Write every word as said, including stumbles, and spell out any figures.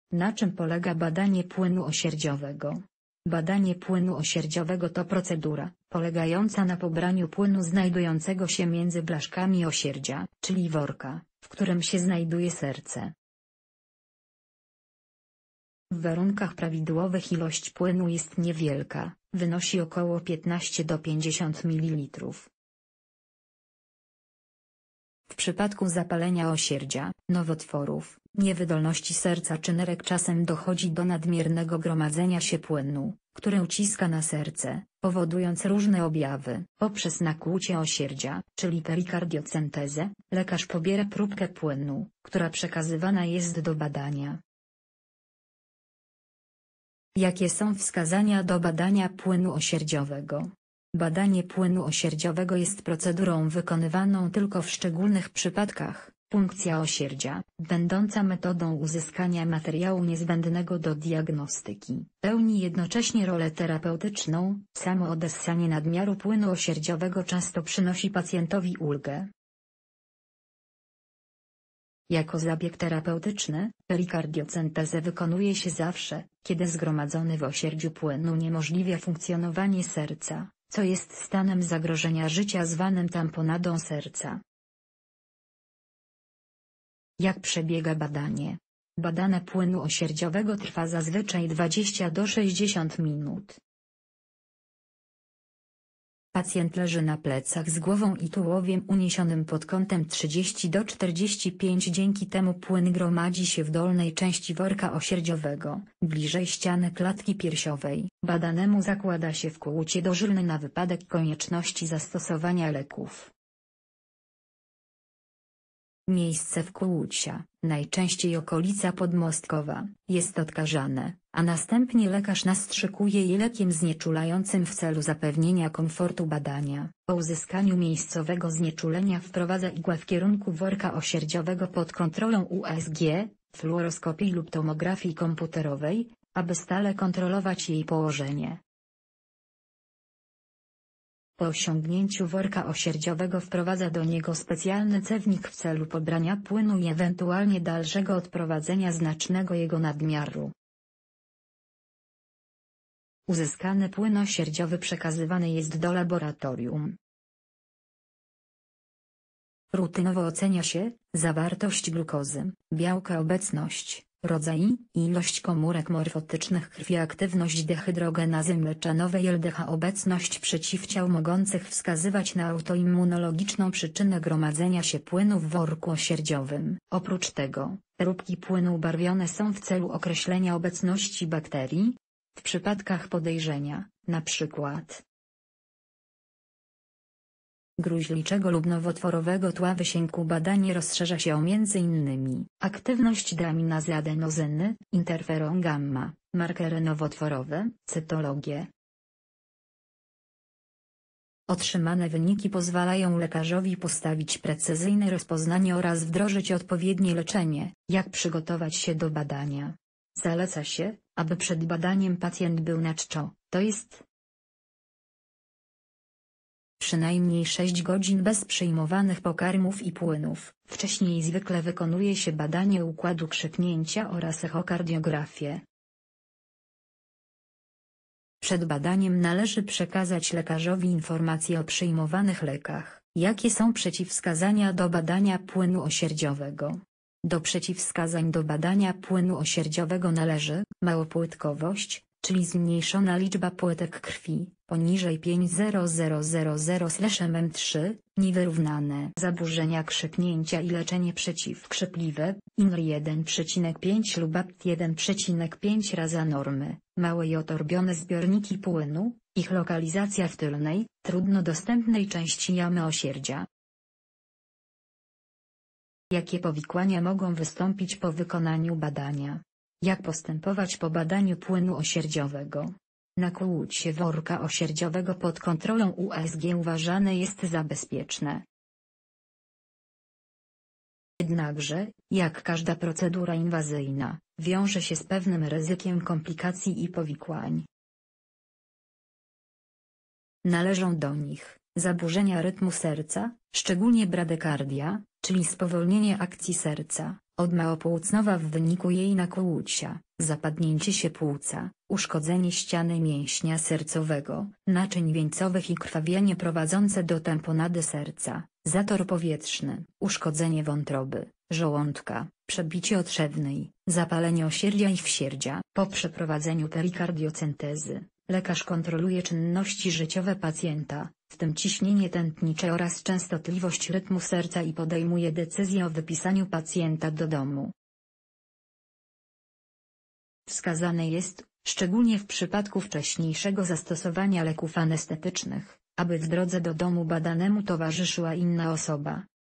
Na czym polega badanie płynu osierdziowego? Badanie płynu osierdziowego to procedura, polegająca na pobraniu płynu znajdującego się między blaszkami osierdzia, czyli worka, w którym się znajduje serce. W warunkach prawidłowych ilość płynu jest niewielka, wynosi około piętnaście do pięćdziesięciu mililitrów. W przypadku zapalenia osierdzia, nowotworów, niewydolności serca czy nerek czasem dochodzi do nadmiernego gromadzenia się płynu, który uciska na serce, powodując różne objawy. Poprzez nakłucie osierdzia, czyli perikardiocentezę, lekarz pobiera próbkę płynu, która przekazywana jest do badania. Jakie są wskazania do badania płynu osierdziowego? Badanie płynu osierdziowego jest procedurą wykonywaną tylko w szczególnych przypadkach. Punkcja osierdzia, będąca metodą uzyskania materiału niezbędnego do diagnostyki, pełni jednocześnie rolę terapeutyczną. Samo odessanie nadmiaru płynu osierdziowego często przynosi pacjentowi ulgę. Jako zabieg terapeutyczny, perikardiocentezę wykonuje się zawsze, kiedy zgromadzony w osierdziu płyn uniemożliwia funkcjonowanie serca, co jest stanem zagrożenia życia zwanym tamponadą serca. Jak przebiega badanie? Badanie płynu osierdziowego trwa zazwyczaj dwadzieścia do sześćdziesięciu minut. Pacjent leży na plecach z głową i tułowiem uniesionym pod kątem trzydzieści do czterdziestu pięciu. Dzięki temu płyn gromadzi się w dolnej części worka osierdziowego, bliżej ściany klatki piersiowej. Badanemu zakłada się wkłucie dożylne na wypadek konieczności zastosowania leków. Miejsce wkłucia, najczęściej okolica podmostkowa, jest odkażane, a następnie lekarz nastrzykuje je lekiem znieczulającym w celu zapewnienia komfortu badania. Po uzyskaniu miejscowego znieczulenia wprowadza igłę w kierunku worka osierdziowego pod kontrolą U S G, fluoroskopii lub tomografii komputerowej, aby stale kontrolować jej położenie. Po osiągnięciu worka osierdziowego wprowadza do niego specjalny cewnik w celu pobrania płynu i ewentualnie dalszego odprowadzenia znacznego jego nadmiaru. Uzyskany płyn osierdziowy przekazywany jest do laboratorium. Rutynowo ocenia się zawartość glukozy, białka, obecność, rodzaj i ilość komórek morfotycznych krwi, aktywność dehydrogenazy mleczanowej L D H, obecność przeciwciał mogących wskazywać na autoimmunologiczną przyczynę gromadzenia się płynu w worku osierdziowym. Oprócz tego, próbki płynu barwione są w celu określenia obecności bakterii. W przypadkach podejrzenia, np. gruźliczego lub nowotworowego tła wysięku, badanie rozszerza się o między innymi aktywność deaminazy adenozyny, interferon gamma, markery nowotworowe, cytologię. Otrzymane wyniki pozwalają lekarzowi postawić precyzyjne rozpoznanie oraz wdrożyć odpowiednie leczenie. Jak przygotować się do badania? Zaleca się, aby przed badaniem pacjent był na czczo, to jest przynajmniej sześć godzin bez przyjmowanych pokarmów i płynów. Wcześniej zwykle wykonuje się badanie układu krzepnięcia oraz echokardiografię. Przed badaniem należy przekazać lekarzowi informacje o przyjmowanych lekach. Jakie są przeciwwskazania do badania płynu osierdziowego? Do przeciwwskazań do badania płynu osierdziowego należy małopłytkowość, czyli zmniejszona liczba płytek krwi, poniżej pięć tysięcy M M trzy, niewyrównane zaburzenia krzepnięcia i leczenie przeciwkrzepliwe, I N R jeden przecinek pięć lub A P T jeden przecinek pięć razy normy, małe i otorbione zbiorniki płynu, ich lokalizacja w tylnej, trudno dostępnej części jamy osierdzia. Jakie powikłania mogą wystąpić po wykonaniu badania? Jak postępować po badaniu płynu osierdziowego? Nakłucie worka osierdziowego pod kontrolą U S G uważane jest za bezpieczne. Jednakże, jak każda procedura inwazyjna, wiąże się z pewnym ryzykiem komplikacji i powikłań. Należą do nich zaburzenia rytmu serca, szczególnie bradykardia, czyli spowolnienie akcji serca, odma opłucnowa w wyniku jej nakłucia, zapadnięcie się płuca, uszkodzenie ściany mięśnia sercowego, naczyń wieńcowych i krwawienie prowadzące do tamponady serca, zator powietrzny, uszkodzenie wątroby, żołądka, przebicie otrzewnej, zapalenie osierdzia i wsierdzia. Po przeprowadzeniu perikardiocentezy, lekarz kontroluje czynności życiowe pacjenta, w tym ciśnienie tętnicze oraz częstotliwość rytmu serca i podejmuje decyzję o wypisaniu pacjenta do domu. Wskazane jest, szczególnie w przypadku wcześniejszego zastosowania leków anestetycznych, aby w drodze do domu badanemu towarzyszyła inna osoba,